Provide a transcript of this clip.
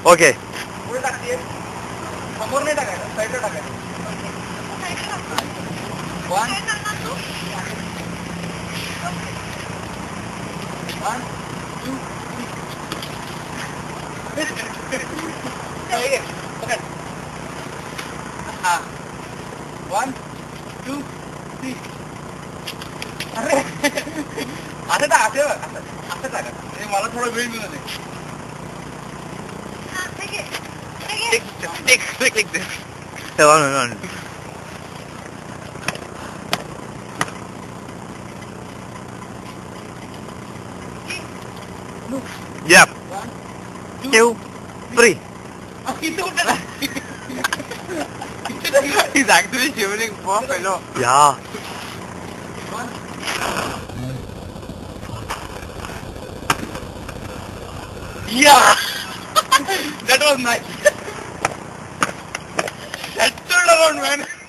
Okay. पुढे टाकते समोर नाही टाकायचं साईडला टाकायचं 1 2 पकड हा 1 2 3 अरे असं टाक असं टाका म्हणजे मला थोडा वेळ मिळत आहे Take like this. On. Yep. 1 2, 3. Itu udah. He's actually shivering for fellow. Yeah. Yeah. That was nice. That turned around, man.